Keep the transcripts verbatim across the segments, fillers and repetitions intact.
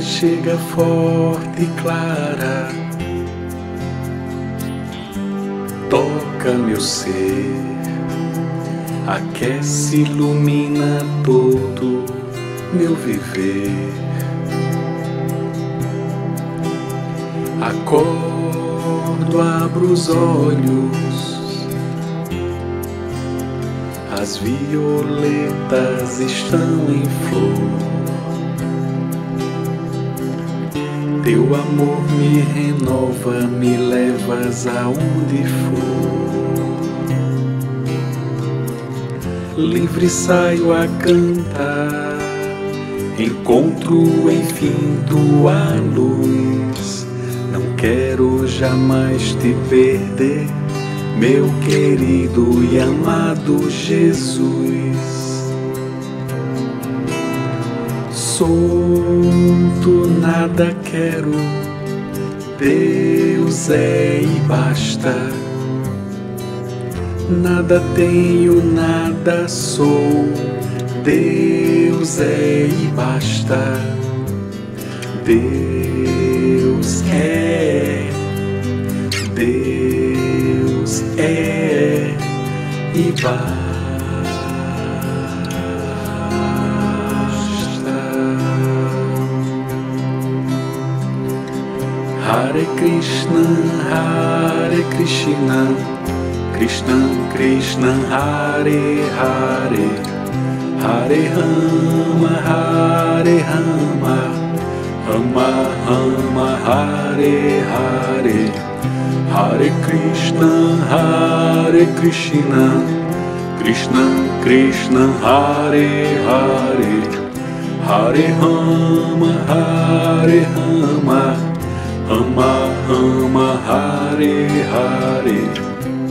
chega forte e clara, toca meu ser, aquece, ilumina todo meu viver. Acordo, abro os olhos, as violetas estão em flor. Teu amor me renova, me levas aonde for. Livre saio a cantar, encontro enfim tua luz. Não quero jamais te perder, meu querido e amado Jesus. Solto nada quero, Deus é e basta. Nada tenho, nada sou, Deus é e basta. Deus é, Deus é e basta. Hare Krishna, Hare Krishna, Krishna Krishna, Hare Hare, Hare Rama, Hare Rama, Rama Rama, Hare Hare, Hare Krishna, Hare Krishna, Krishna Krishna, Hare Hare, Hare Rama, Hare Rama, Rama Rama, Hare Hare.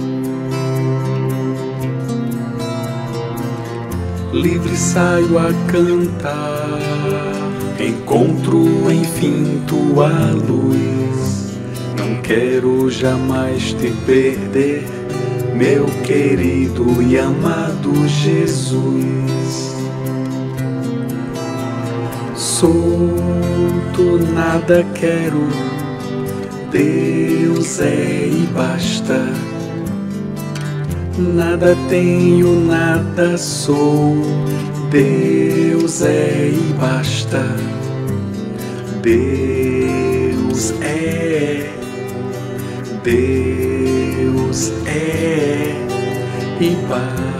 Livre saio a cantar, encontro enfim tua luz. Não quero jamais te perder, meu querido e amado Jesus. Solto nada quero, Deus é e basta. Nada tenho, nada sou, Deus é e basta. Deus é, Deus é e basta.